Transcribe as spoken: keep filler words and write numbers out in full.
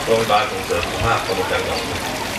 รงพยาบาลส่งเสริมสุขภาพตำบลจันทร์